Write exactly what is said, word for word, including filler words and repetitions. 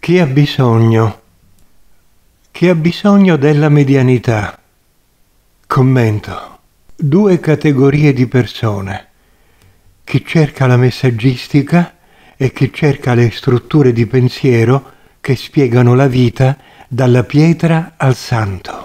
Chi ha bisogno? Chi ha bisogno della medianità? Commento. Due categorie di persone. Chi cerca la messaggistica e chi cerca le strutture di pensiero che spiegano la vita dalla pietra al santo.